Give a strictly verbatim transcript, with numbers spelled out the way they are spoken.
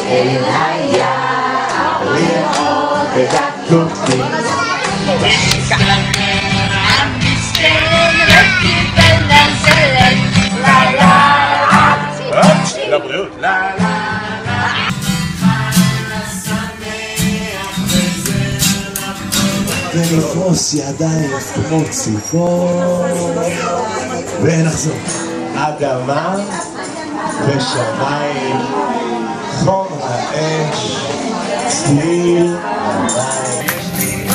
אל היער לראות את הקופים. לבריאות. לה לה ונפרוס ידיים כמו ציפור ונחזור. אדמה ושמיים, חום האש, צליל המים.